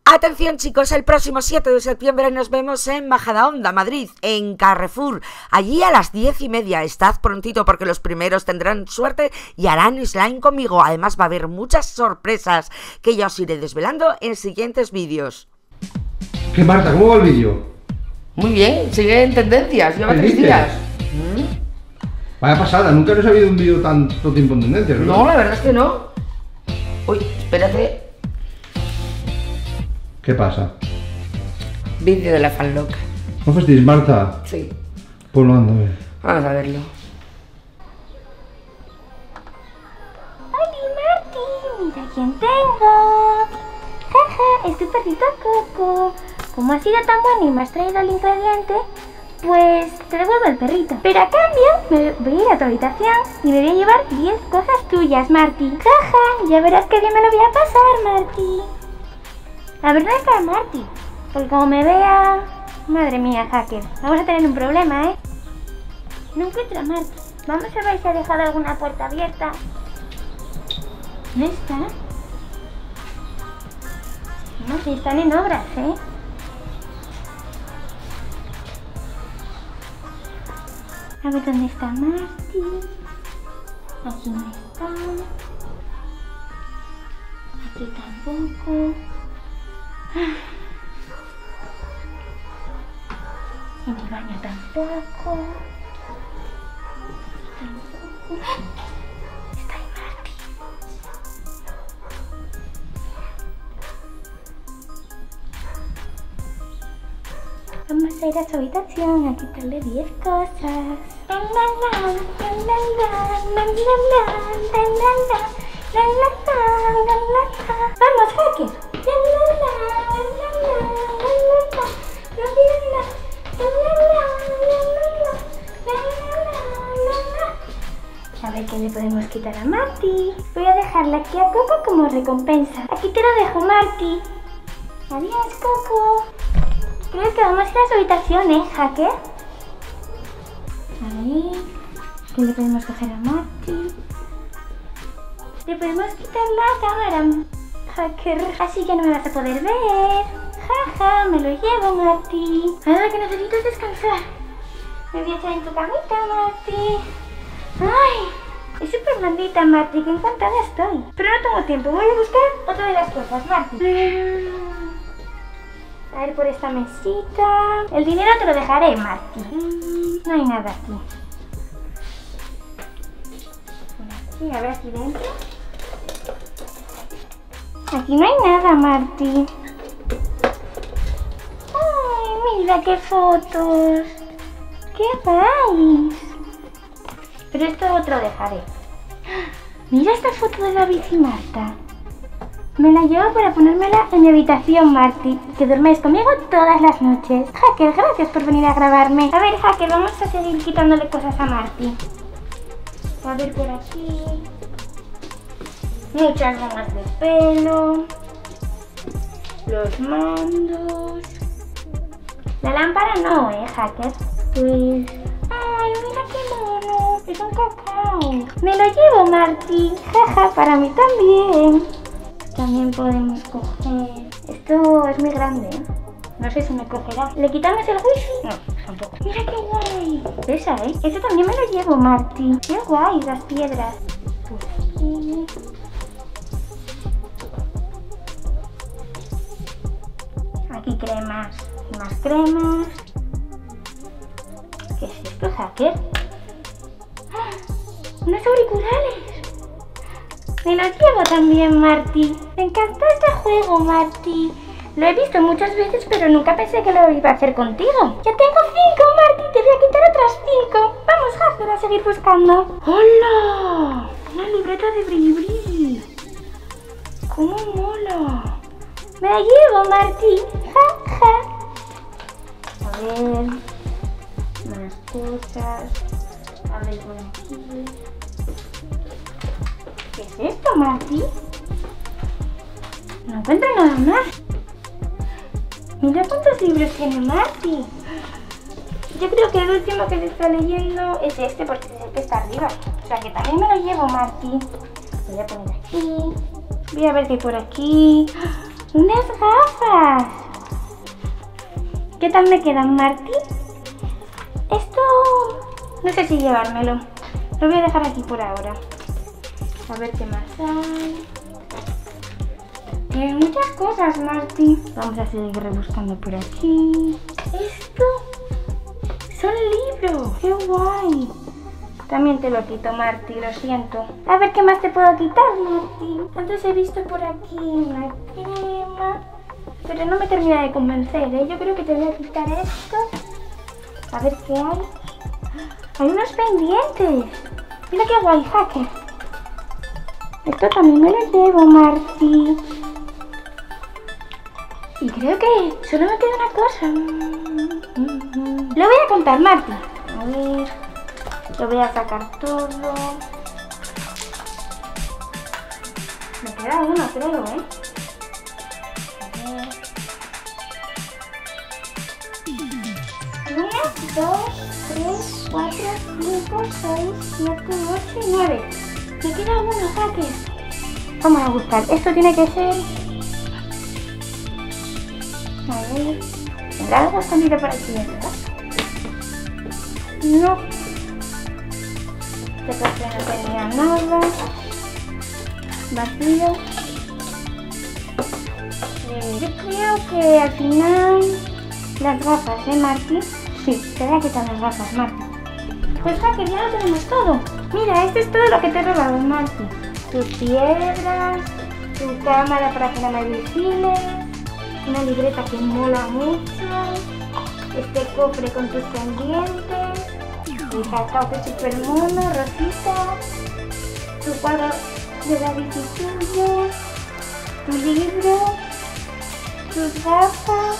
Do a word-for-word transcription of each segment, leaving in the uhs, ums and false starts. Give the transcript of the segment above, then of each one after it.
Atención chicos, el próximo siete de septiembre nos vemos en Majadahonda, Madrid, en Carrefour, allí a las diez y media. Estad prontito porque los primeros tendrán suerte y harán slime conmigo. Además va a haber muchas sorpresas que ya os iré desvelando en siguientes vídeos. ¿Qué, Marta? ¿Cómo va el vídeo? Muy bien, sigue en tendencias, lleva tres días. ¿Mm? Vaya pasada, nunca nos ha habido un vídeo tanto tiempo en tendencias, ¿verdad? No, la verdad es que no. Uy, espérate. ¿Qué pasa? Vídeo de la fan loca. ¿No fastidies, Marta? Sí. Pues lo ando a ver. Vamos a verlo. ¡Hola, Marti! ¡Mira quién tengo! ¡Jaja! ¡Es tu perrito Coco! Como has sido tan bueno y me has traído el ingrediente, pues te devuelvo el perrito. Pero a cambio, me voy a ir a tu habitación y me voy a llevar diez cosas tuyas, Marti. ¡Jaja! Ya verás que bien me lo voy a pasar, Marti. A ver, ¿dónde está Marti? Porque como me vea... Madre mía, hacker. Vamos a tener un problema, ¿eh? No encuentro a Marti. Vamos a ver si ha dejado alguna puerta abierta. ¿Dónde está? No, si están en obras, ¿eh? A ver dónde está Marti. Aquí no está. Aquí tampoco. En el baño tampoco. Tampoco. Está ahí Marti. Vamos a ir a su habitación a quitarle diez cosas. La, la, la, la, la, la, la, la, la, la, la, la, la, la, la, la. Vamos, hacker. La, la, la, la, la, la, la, la, la, la, a ver qué le podemos quitar a Marti. Voy a dejarla aquí a Coco como recompensa. Aquí te lo dejo, Marti. Adiós, Coco. Creo que vamos a ir a su habitación, ¿eh, hacker? A ver, ¿qué le podemos coger a Marti? Le podemos quitar la cámara, hacker. Así que no me vas a poder ver. Jaja, me lo llevo, Marti. Ahora que necesitas descansar. Me voy a echar en tu camita, Marti. Ay, es súper blandita, Marti, que encantada estoy. Pero no tengo tiempo, voy a buscar otra de las cosas, Marti. A ver, por esta mesita. El dinero te lo dejaré, Marti. No hay nada aquí. Por aquí, a ver aquí dentro. Aquí no hay nada, Marti. Ay, mira qué fotos. ¡Qué guays! Pero esto otro dejaré. Mira esta foto de David y Marta. Me la llevo para ponérmela en mi habitación, Marti. Que duermes conmigo todas las noches. Hacker, gracias por venir a grabarme. A ver, hacker, vamos a seguir quitándole cosas a Marti. A ver por aquí. Muchas gomas de pelo. Los mandos. La lámpara no, eh, hacker. Pues... ¡ay, mira qué mono! Es un cacao. Me lo llevo, Marti. Jaja, para mí también. También podemos coger... Esto es muy grande, ¿eh? No sé si me cogerá. ¿Le quitamos el wifi? No, tampoco. Mira qué guay. Esa, ¿eh? Eso también me lo llevo, Marti. Qué guay, las piedras. Por aquí... Aquí cremas. Más cremas. ¿Qué es esto, hacker? ¡Ah! ¡Unos auriculares! Me los llevo también, Marti. Me encantó este juego, Marti. Lo he visto muchas veces, pero nunca pensé que lo iba a hacer contigo. ¡Ya tengo cinco, Marti! ¡Te voy a quitar otras cinco! Vamos, hacker, a seguir buscando. ¡Hola! Una libreta de brilli brilli. ¡Cómo mola! ¡Me la llevo, Marti! ¡Ja, ja! A ver... más cosas. A ver por aquí. ¿Qué es esto, Marti? No encuentro nada más. Mira cuántos libros tiene Marti. Yo creo que el último que se está leyendo es este, porque es el que está arriba. O sea que también me lo llevo, Marti. Voy a poner aquí. Voy a ver qué hay por aquí. ¡Unas gafas! ¿Qué tal me quedan, Martí? Esto... no sé si llevármelo. Lo voy a dejar aquí por ahora. A ver qué más hay. Tiene muchas cosas, Martí. Vamos a seguir rebuscando por aquí. Esto... son libros. ¡Qué guay! También te lo quito, Martí, lo siento. A ver qué más te puedo quitar, Martí. Antes he visto por aquí una crema, pero no me termina de convencer, ¿eh? Yo creo que te voy a quitar esto. A ver qué hay. Hay unos pendientes. Mira qué guay, hacker. Esto también me lo llevo, Martí. Y creo que solo me queda una cosa. Lo voy a contar, Martí. A ver... lo voy a sacar todo. Me queda uno, creo, ¿eh? A ver. Uno, dos, tres, cuatro, cinco, seis, siete, ocho y nueve. Me queda uno, hacker. Vamos a buscar. Esto tiene que ser... a ver... ¿tendrá algo escondido por aquí, verdad? No. Este café no tenía nada. Vacío. Eh, yo creo que al final las gafas, ¿eh, Martí? Sí, te voy a quitar las gafas, Martí. Pues hacker, ya lo tenemos todo. Mira, esto es todo lo que te he robado, Martí. Tus piedras, tu cámara para que no me vigiles, una libreta que mola mucho, este cofre con tus pendientes, mi cacao que es súper mono, rosita, tu cuadro de la tuyo, tu libro, tus gafas,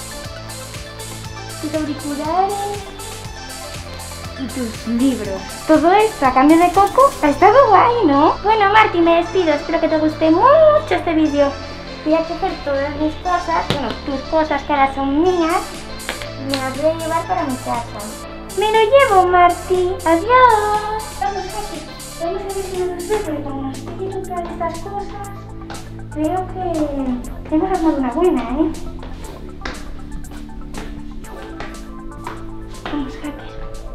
tus auriculares y tus libros. Todo esto a cambio de coco. Ha estado guay, ¿no? Bueno, Martí, me despido. Espero que te guste mucho este vídeo. Voy a coger todas mis cosas, bueno, tus cosas que ahora son mías, me las voy a llevar para mi casa. ¡Me lo llevo, Martí! ¡Adiós! Vamos, Martí. Vamos a ver si nos ve, porque como nos piden todas estas cosas, creo que hemos armado una buena, ¿eh? Vamos, hacker.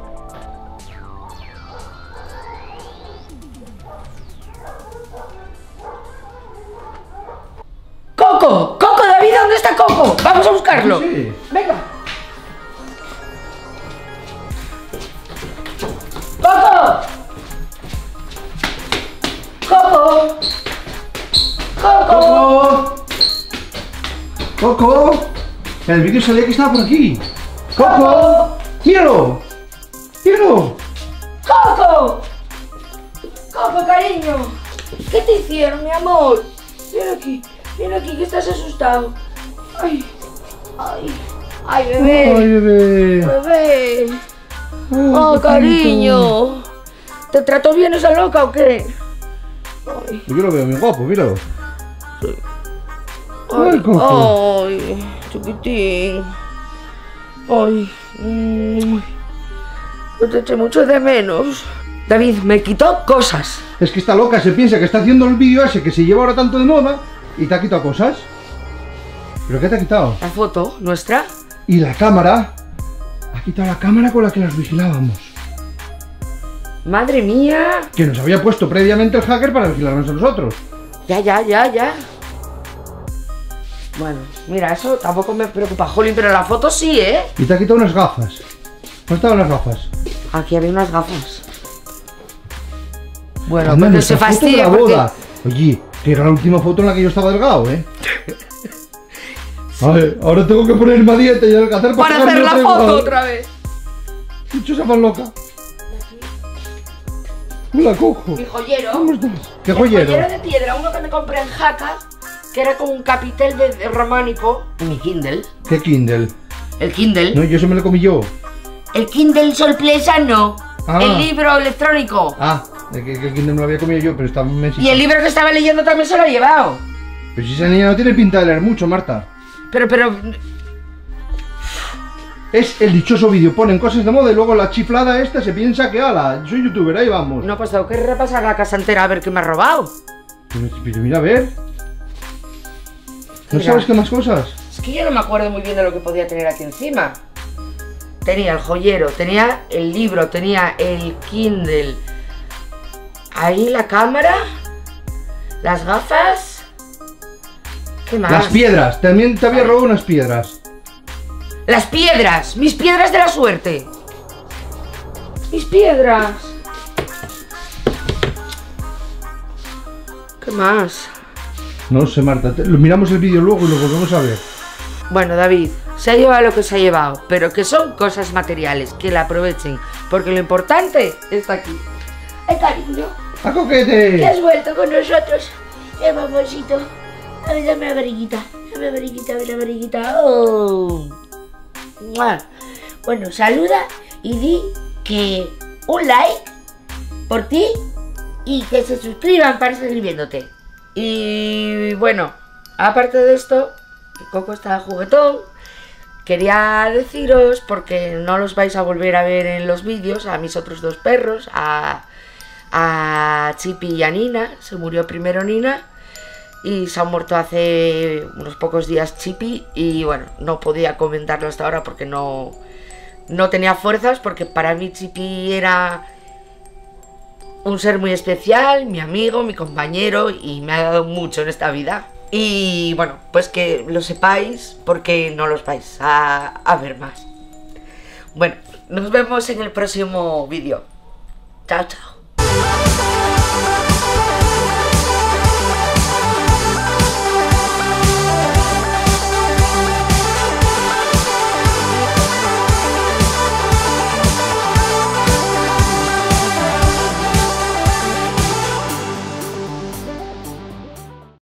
¡Coco! ¡Coco, David! ¿Dónde está Coco? ¡Vamos a buscarlo! Sí. ¡Venga! ¡Coco! ¡Coco! ¡Coco! ¡Coco! ¡Coco! En el vídeo salía que estaba por aquí. ¡Coco! ¡Míralo! ¡Míralo! ¡Coco! ¡Coco, cariño! ¿Qué te hicieron, mi amor? Ven aquí, ven aquí, que estás asustado. ¡Ay! ¡Ay! ¡Ay, bebé! ¡Ay, bebé! ¡Bebé! ¡Oh, ¡Oh, cariño! ¿Te trató bien esa loca o qué? Ay, Yo lo veo muy guapo, míralo. ay, Ay, Coco. ay, chiquitín. Ay, mm, yo te eché mucho de menos. David, me quitó cosas. Es que esta loca se piensa que está haciendo el vídeo ese que se lleva ahora tanto de moda y te ha quitado cosas. ¿Pero qué te ha quitado? La foto nuestra. Y la cámara. Ha quitado la cámara con la que las vigilábamos. Madre mía. Que nos había puesto previamente el hacker para vigilarnos a nosotros. Ya, ya, ya, ya. Bueno, mira, eso tampoco me preocupa, Jolín, pero la foto sí, ¿eh? Y te ha quitado unas gafas. ¿Dónde estaban las gafas? Aquí había unas gafas. Bueno, Anda, pero nuestra se foto de fastidia la porque... boda. Oye, que era la última foto en la que yo estaba delgado, ¿eh? A ver, ahora tengo que ponerme a dieta y adelgazar para, Para hacer la sacarme foto igual. otra vez. Dicho esa más loca. La cojo. Mi joyero. ¿Cómo estás? ¿Qué El joyero? joyero de piedra, uno que me compré en Jaca, que era como un capitel de, de románico. Mi Kindle. ¿Qué Kindle? El Kindle. No, yo eso me lo comí yo. El Kindle sorpresa no. Ah. El libro electrónico. Ah, de que, que el Kindle me lo había comido yo, pero estaba en México. Y el libro que estaba leyendo también se lo he llevado. Pero si esa niña no tiene pinta de leer mucho, Marta. Pero, pero... Es el dichoso vídeo, ponen cosas de moda y luego la chiflada esta se piensa que, ala, soy youtuber, ahí vamos. No, pues tengo que repasar la casa entera a ver qué me ha robado. Pero, pero mira, a ver. ¿No Mira. sabes qué más cosas? Es que yo no me acuerdo muy bien de lo que podía tener aquí encima. Tenía el joyero, tenía el libro, tenía el Kindle. Ahí la cámara. Las gafas. ¿Qué más? Las piedras, también te había robado unas piedras. Las piedras, mis piedras de la suerte. Mis piedras. ¿Qué más? No sé, Marta, te- lo miramos el vídeo luego y lo volvemos a ver. Bueno, David, se ha llevado lo que se ha llevado, pero que son cosas materiales, que la aprovechen, porque lo importante está aquí. Ay, cariño, ¡A coquete! que has vuelto con nosotros. Eh, mamosito. A ver, dame la barriguita. Dame la barriguita, dame la barriguita. Oh. ¡Mua! Bueno, saluda y di que un like por ti y que se suscriban para seguir viéndote. Y bueno, aparte de esto, que Coco está juguetón, quería deciros, porque no los vais a volver a ver en los vídeos, a mis otros dos perros, a, a Chipi y a Nina. Se murió primero Nina y se ha muerto hace unos pocos días Chipi, y bueno, no podía comentarlo hasta ahora porque no, no tenía fuerzas, porque para mí Chipi era un ser muy especial, mi amigo, mi compañero, y me ha dado mucho en esta vida. Y bueno, pues que lo sepáis, porque no los vais a, a ver más. Bueno, nos vemos en el próximo vídeo. Chao, chao.